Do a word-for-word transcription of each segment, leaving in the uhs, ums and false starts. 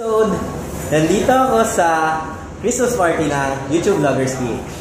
So, nandito ako sa Christmas party ng YouTube Vloggers P H.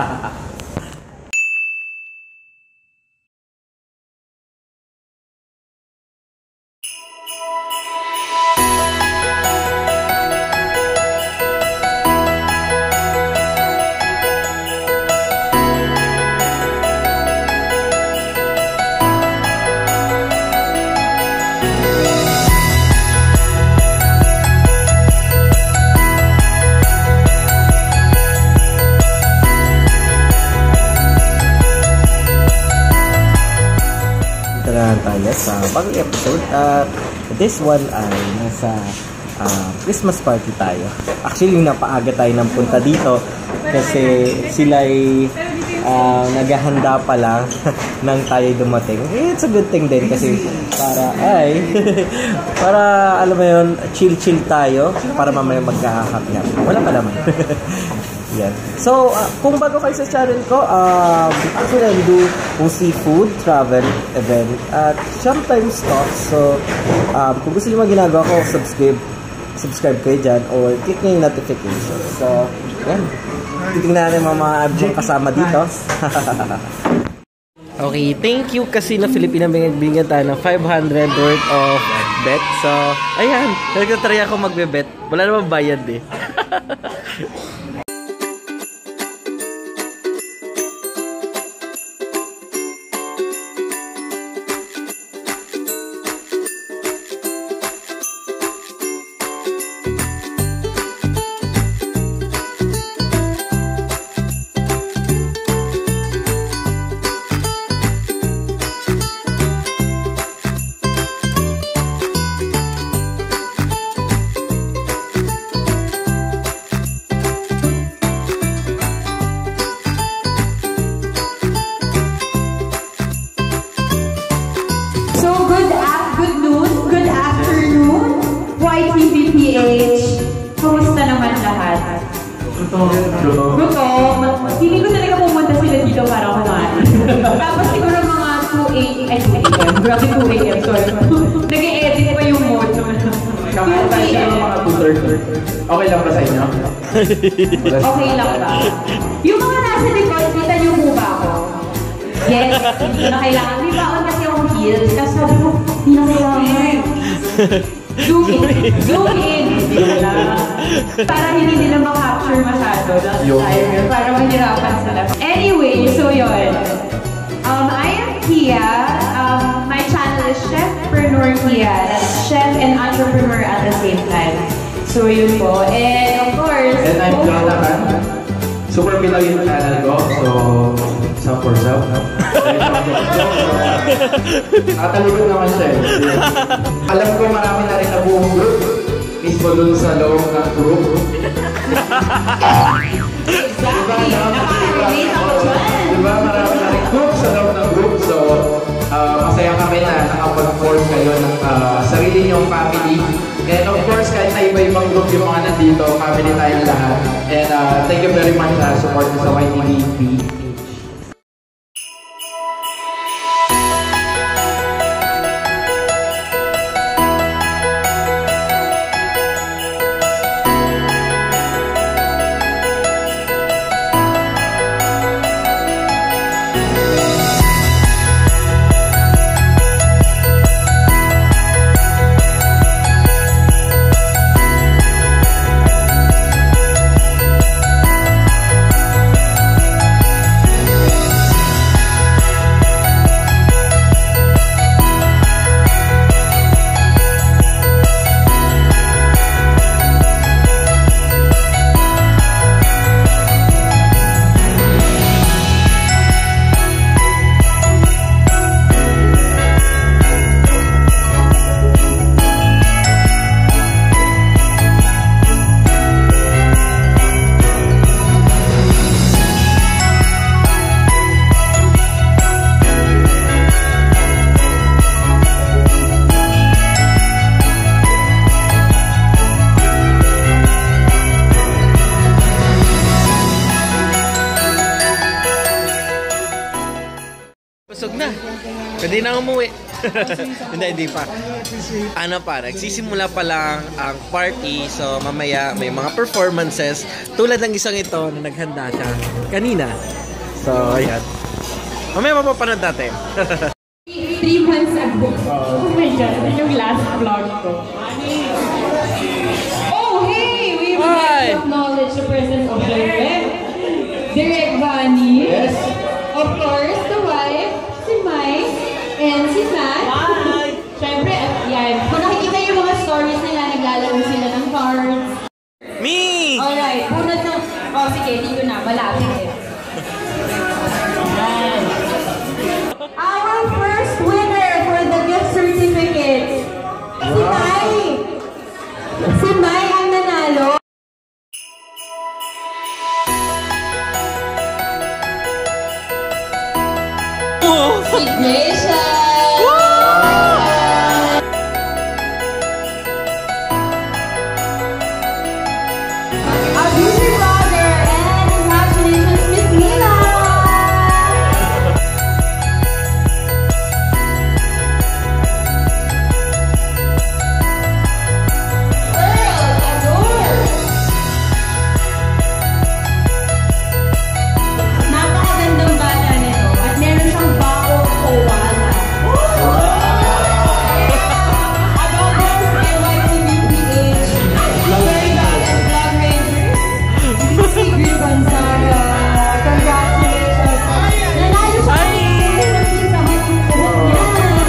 Tayo sa bagong episode at uh, this one ay nasa uh, Christmas party tayo. Actually, napaaga tayo ng punta dito kasi sila ay uh, naghahanda pa lang nang tayo dumating. It's a good thing din kasi para ay para alam mo yun, chill-chill tayo para mamaya magkahahap niya. Wala pa naman. Yan. So, uh, kung bago kayo sa channel ko, um, actually I do mostly food, travel, event, at sometimes stocks. So, um, kung gusto nyo mga ginagawa ko, subscribe, subscribe kayo dyan or click nyo yung notification. So, yan. Titingnan natin mga mga abject kasama dito. Okay, thank you kasi na Filipina binigyan tayo ng five hundred worth of bet. So, ayan. Nagtatry ako magbe-bet. Wala namang bayad eh. Kumusta naman lahat? Gutom. Gutom. Hindi ko talaga pumunta sila dito para kumain. Tapos siguro mga two A M. Grabe two A M, sorry. Nag-e-edit pa yung mode. Kakain tayo siya mga two thirty. Okay lang ba sa inyo? Okay lang ba? Yung mga nasa likod, kita niyo po ba ako? Yes, hindi na kailangan. May baon kasi akong heels. Kasi sabi ko, hindi na kailangan. Zoom in. Zoom in. Para hindi nila makapture masyado. Para mahirapan sila. Anyway, so yun. Um, I am Kia. Um, my channel is Chefpreneur Kia. That's chef and entrepreneur at the same time. So yun po. And of course... And I'm Jonathan. Super Pinoy yung channel ko. So, self for self. Nakatalibot naman siya eh. Alam ko marami na rin na buong group. Mismo dun sa loob ng group. Exactly. Nakaka-relate ako dyan. Diba marami na rin group sa loob ng group. So, uh, masaya kami na nakapag-form kayo ng uh, sarili niyong family. And of course, kahit na iba-ibang group yung mga nandito, family tayong lahat. And uh, thank you very much sa support sa Y T V P. Busog na. Pwede na umuwi. Hindi, hindi pa. Ano pa, nagsisimula pa lang ang party. So, mamaya may mga performances. Tulad ng isang ito na naghanda siya kanina. So, ayan. Mamaya mapapanood natin. Three months ago. Oh my God, ito yung last vlog ko. Oh, hey! We would like to acknowledge the presence of Direk. Direk Vani. Yes. Of course, the wife, si Mike, and si Matt. Bye! Siyempre, yan. Kung nakikita yung mga stories nila, naglalaro sila ng cards. Me! Alright, punod ng... Oh, sige, dito na. Malapit eh. Our first winner for the gift certificate. Si Mai. Si Mai ang nanalo. Si Gracia. Our beauty blogger and congratulations, Miss Mila. Napakagandang bata nito at meron siyang bako koala. Adobos and Y T V P H. Very good and Vlog Rangers. Sigrid Gonzaga. Congratulations. Nanalo siya ng pizza hut yung buhok niya.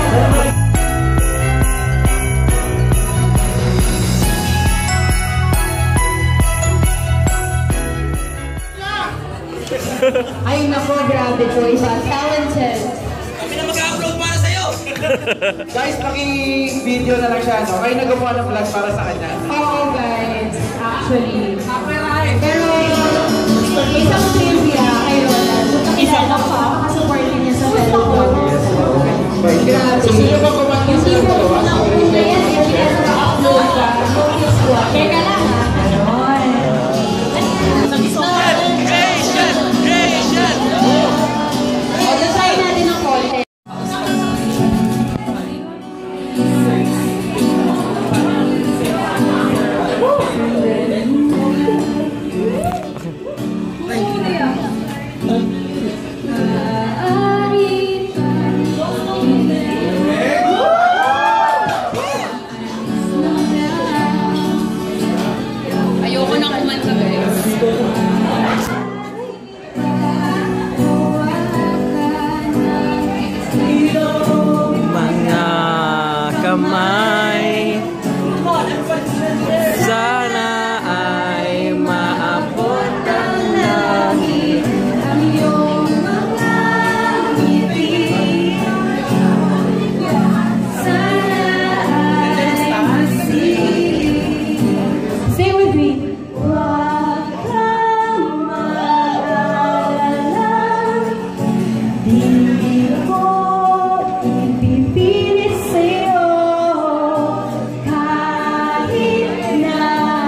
Ay nako, grabe Joyce. Talented. Kami na mag-upload para sa'yo! Guys, paki-video na lang siya, no? Kayo nagawa ng vlog para sa kanya. Oo guys, actually. Pero isang trivia kay Roland. Isang ako, makasupport niya sa fellow vloggers. Grabe. So, sino ba kumanta Yung sa tipo dalawa? na una yan, yung naka-upload ka. Focus ko. Teka lang ha. Ganon. Creation! Creation! O, design natin ng content. Ayoko na kumanta guys. Mga kamay, sana ay maabot ang langit. Ang iyong mga ngiti, sana ay masih. Stay with me. Huwag kang mag-alala, di ko ipipilit sa'yo, kahit na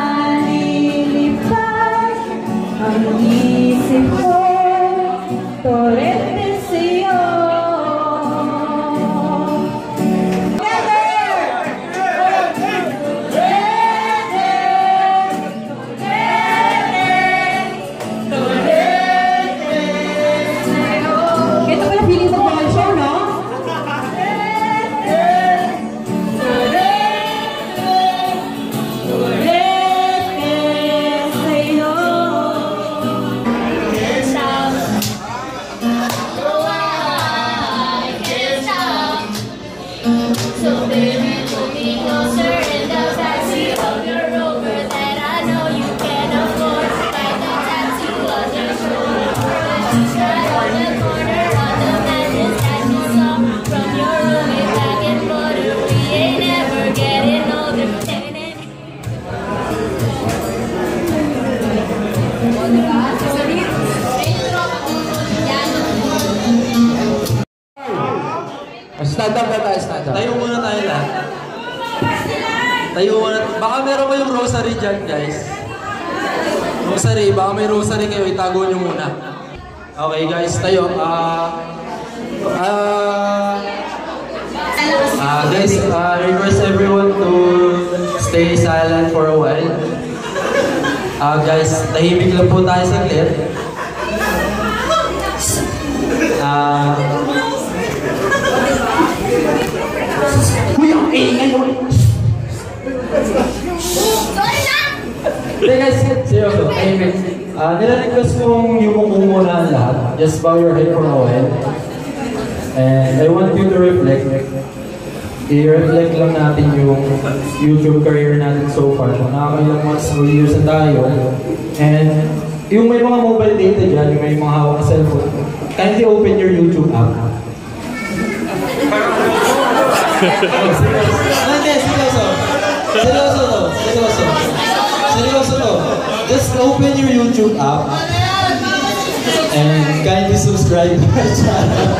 lilipad ang isip ko, torete sa'yo. Ito pala feeling sa ball show, no? So baby, pull me closer in the backseat of your Rover that I know you can afford. Like the tattoo on your shoulder, right on the corner of the mattress that you saw from your roommate back in Florida. We ain't never getting older. Stand up na tayo, stand up. Tayo muna tayo lahat. Tayo muna. Baka meron kayong rosary dyan, guys. Rosary. Baka may rosary kayo. Itago nyo muna. Okay, guys. Tayo. Ah... ah... Uh, guys, uh, I request everyone to stay silent for a while. Uh, guys, tahimik lang po tayo saglit. Uh, Kuya, eh, ngayon. Hey guys, seryoso, tahimik. Uh, nila-request kong yumuko muna ang lahat. Just bow your head for a while. And I want you to reflect. I-reflect lang natin yung YouTube career natin so far. Kung nakakailang months or years na tayo. And yung may mga mobile data dyan, yung may mga hawak na cellphone, kindly open your YouTube app. Hindi, seryoso. Seryoso to. Seryoso. Seryoso to. Just open your YouTube app and kindly subscribe to my channel.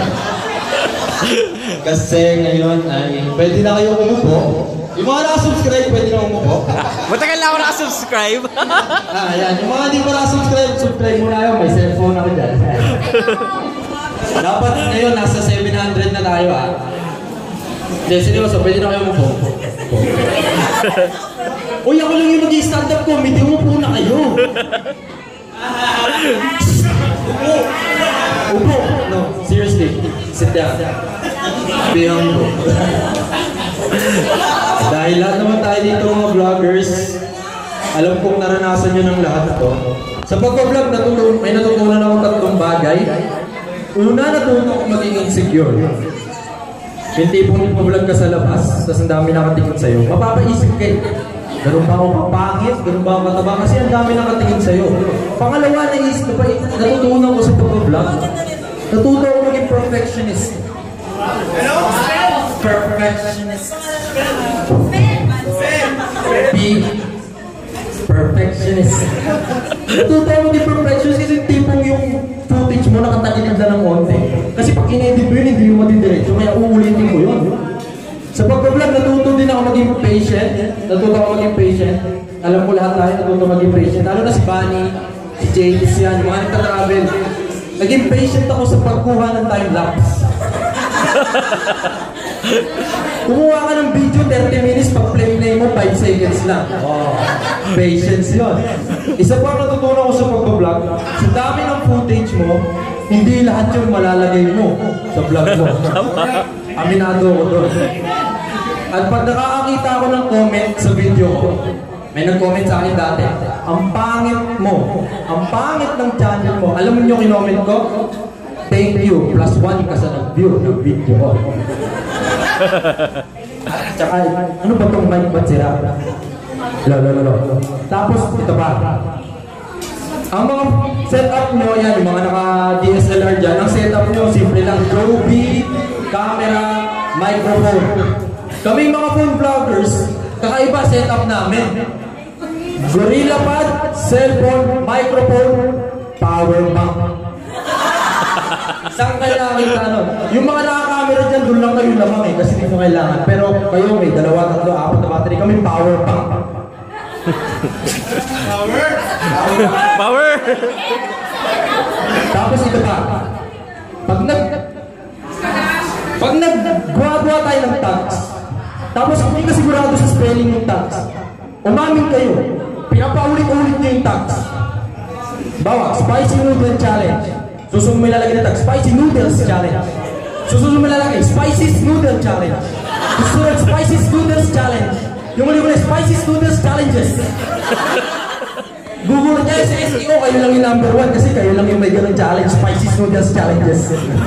Kasi ngayon ay pwede na kayo umupo. Yung mga nakasubscribe, pwede na umupo. Matagal na ako nakasubscribe. Ah, yan. Yung mga hindi pa nakasubscribe, subscribe muna yun. May cellphone ako dyan. Dapat ngayon, nasa seven hundred na tayo ah. Hindi, seryoso, pwede na kayo umupo. Uy, ako lang yung mag-i-stand up comedy, umupo na kayo. Upo. Upo. No, seriously. Sit down. Be humble. Dahil lahat naman tayo dito mga vloggers, alam kong naranasan nyo ng lahat ito. Sa pagka-vlog, natutunan, may natutunan ako tatlong bagay. Una, natutunan ko maging insecure. Yung tipong nagpa-vlog ka sa labas, tapos ang dami nakatingin sa'yo, mapapaisip kayo. Ganun ba ako kapangit? Ganun ba ako mataba? Kasi ang dami nakatingin sa'yo. Pangalawa, naisip ko pa, natutunan ko sa pagpa-vlog. Natutunan ko maging perfectionist. Perfectionist. Be perfectionist. Natutunan ko maging perfectionist kasi tipong yung footage mo nakatagilid na ng onte. Kasi pag in-edit mo yun, hindi mo matidiretso. Kaya uulitin ko yun. Sa pagka-vlog, natuto din ako maging patient. Natuto ako maging patient. Alam ko lahat tayo, natuto maging patient. Lalo na si Bunny, si James yan, mga nagta-travel. Naging patient ako sa pagkuha ng time-lapse. Kumuha ka ng video, thirty minutes, pag play-play mo, five seconds lang. Oh, patience yun. Isa pa natutunan ko sa pagka-vlog, sa dami ng footage mo, hindi lahat yung malalagay mo sa vlog mo. Aminado ko doon. At pag nakakakita ako ng comment sa video ko, may nag-comment sa akin dati, ang pangit mo, ang pangit ng channel mo. Alam mo nyo kinoment ko? Thank you, plus one ka sa nag-view ng video ko. Tsaka, ano ba itong mic ba't sira? Lolo, lolo. Tapos, ito pa. Ang mga setup nyo, yan, yung mga naka-D S L R dyan, ang setup nyo, simple lang, Joby, camera, microphone. Kaming mga phone vloggers, kakaiba setup namin. GorillaPod, cellphone, microphone, power bank. Saan kailangan kita nun? Yung mga naka-camera dyan, doon lang kayo lamang eh, kasi hindi mo kailangan. Pero kayo may dalawa, tatlo, apat na battery, kami power bank. Power! Power! Tapos ito pa. Pag nag... Pag nag-gawa tayo ng tags, tapos hindi ka sigurado sa spelling ng tags, umamin kayo, pinapaulit-ulit nyo yung tags. Bawa, spicy noodle challenge. Susunod mo ilalagay na tag, spicy noodles challenge. Susunod mo ilalagay, spicy noodle challenge. Susunod, spicy noodles challenge. Yung muli muli, spicy noodles challenges. Google niya sa S E O, kayo lang yung number one kasi kayo lang yung may ganun challenge, spicy noodles challenges.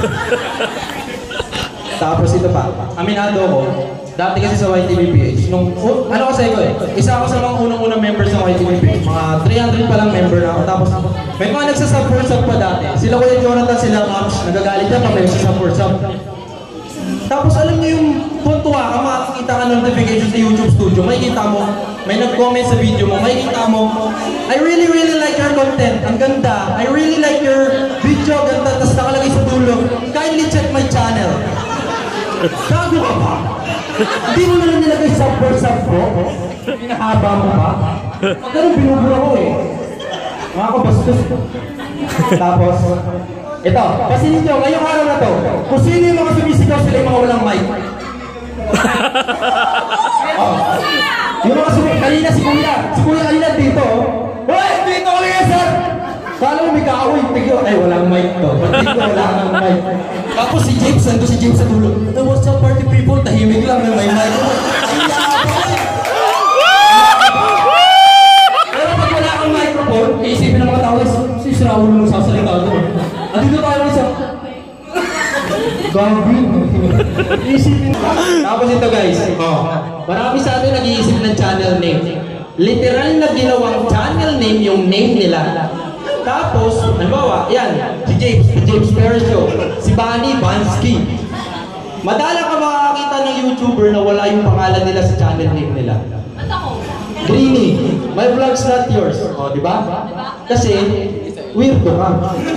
Tapos ito pa, aminado ko, dati kasi sa Y T V P H, nung, oh, ano kasi ko eh, isa ako sa mga unang-unang members ng Y T V P H, mga three hundred pa lang member na ako, tapos may mga nagsasub-for-sub pa dati, sila Kuya Jonathan, sila Max, nagagalit na pa may nagsasub-for-sub. Tapos alam niyo yung puntuwa ka, makikita ka ng notification sa YouTube Studio, makikita mo, may nag-comment sa video mo, makikita mo, I really really like your content, ang ganda, I really like your video, ganda, tapos nakalagay sa dulo, kindly check my channel. Gago ka pa? Hindi mo na lang nilagay sub for sub ko? Pinahaba mo pa? Pag ganun binubura ko eh. Mga kabastos. Tapos, ito, kasi ninyo, ngayong araw na to, kung sino yung mga sumisigaw sila yung mga walang mic. Oh. Yung mga sumunod, kanina si Kuya. Si Kuya kanina dito. Hoy, dito ulit yan, sir! Kala mo may kaaway, tigyo. Ay, walang mic to. Dito, wala nang mic. Tapos si James, nandun si James sa dulo. Hey, what's up, party people? Tahimik lang na may mic. Pero pag wala kang microphone, iisipin ng mga tao, si Raul nung sasalita doon. At dito tayo rin sa... Gabi. Isipin. Tapos ito guys, oh, marami sa atin nag-iisip ng channel name. Literal na ginawang channel name yung name nila. Tapos, halimbawa, yan, si James, si James Perez Show, si Bunny, Bansky. Madalang ka makakita ng YouTuber na wala yung pangalan nila sa channel name nila. Greenie, my vlog's not yours. O, di ba? Kasi, weirdo ka.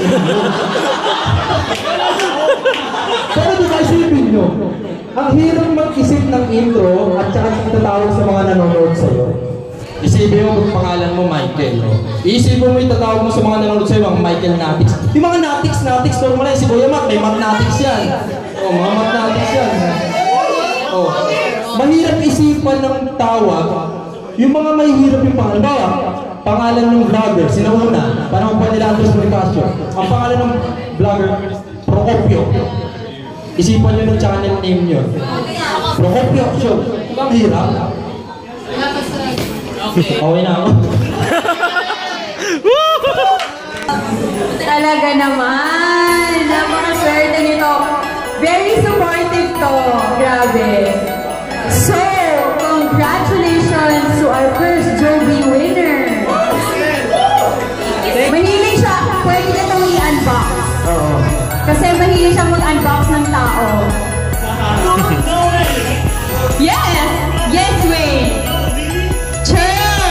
Pero di ba isipin nyo, ang hirap mag-isip ng intro at saka itatawag sa mga nanonood sa'yo. Isipin mo kung pangalan mo Michael. No? Isipin mo itatawag mo sa mga nanonood sa'yo ang Michael Natix. Yung mga Natix, Natix, normal yan. Si Kuya Mac, may Mac Natix yan. O, mga Mac Natix yan. O, mahirap isipan ng tawag. Yung mga mahihirap yung pangalan. Bawa, pangalan ng vlogger, sinauna, panahon pa nila Andres Bonifacio. Ang pangalan ng vlogger, Procopio. Isipan nyo ng channel name nyo. Procopio Show. Ang hirap. Okay na ako. Talaga naman. Napakaswerte nito. Very supportive to. Grabe. So, congratulations to our first Joby winner. Mahilig siya. Pwede na itong i-unbox. Oo. Kasi mahilig siya mag-unbox ng tao. Yes! Yes, Wayne! Chill!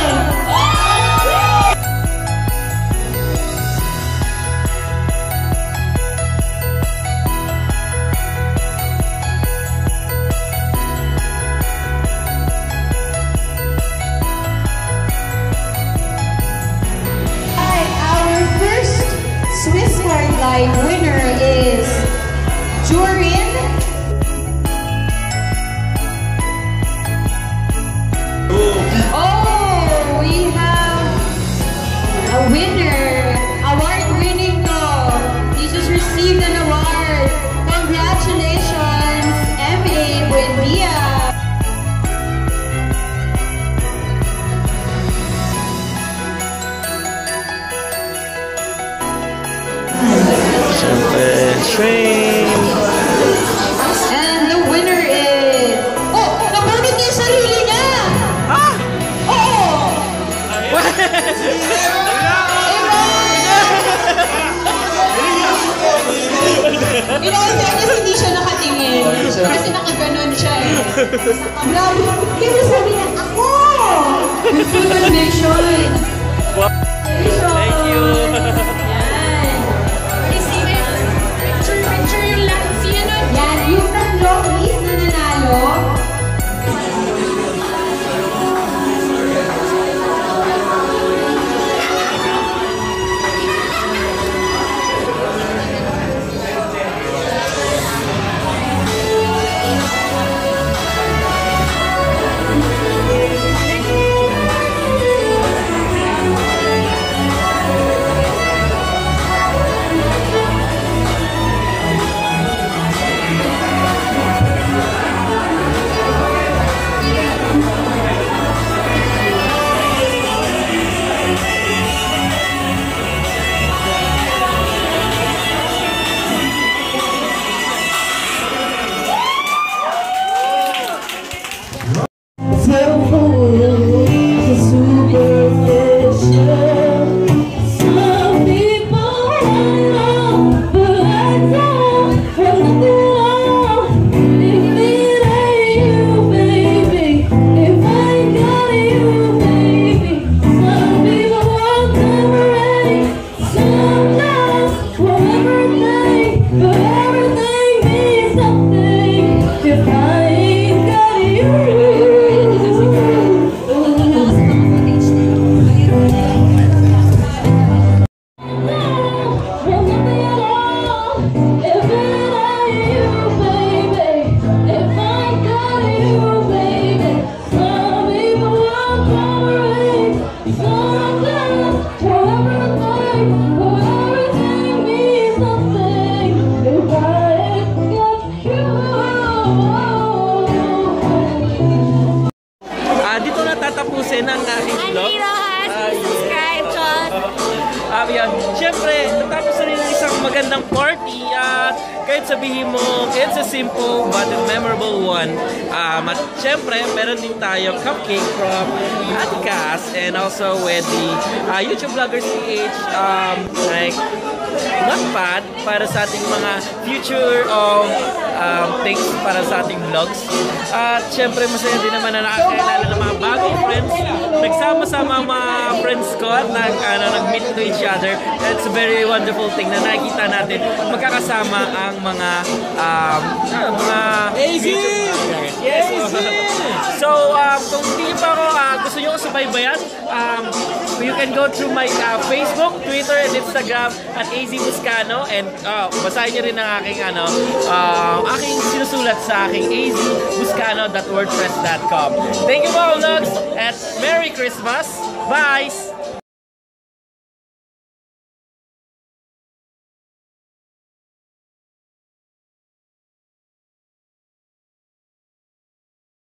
Alright, our first Swiss Card Live winner is Jorin. Oh, we have a winner, award-winning to. He just received an award. Congratulations, M A Buendia. Siyempre, train. And the winner is... Oh, nabanggit niya yung sarili niya! Ah! Oo! Ina-answer kasi hindi siya nakatingin. Kasi nakaganon siya eh. Grabe. Kaya sabi niya, ako! Congratulations! Thank you. Yan. Picture, picture yung lahat. Sino nun? Yan, yung tatlo, please, na nanalo. Ah, dito na tatapusin ang aking vlog. Please subscribe, John. Ah, yan. Siyempre, natapos na rin ang isang magandang party at kahit sabihin mo, it's a simple but a memorable one. Um, at siyempre, meron din tayo cupcake from Ate Cass and also with the uh, YouTube Vloggers P H um, like notepad para sa ating mga future of um, things para sa ating vlogs. At syempre masaya din naman na nakakilala ng mga bagong friends. Nagsama-sama mga friends ko at nag, ano, nag-meet to each other. It's a very wonderful thing na nakikita natin magkakasama ang mga um, mga YouTube vloggers. Yes! So, um, kung hindi nyo pa ako uh, gusto nyo ko subaybayan, um, you can go through my uh, Facebook, Twitter, and Instagram at A Z Buscano, and uh, basahin nyo rin ang aking ano, uh, aking sinusulat sa aking a z buscano dot wordpress dot com. Thank you mga vlogs at Merry Christmas! Bye!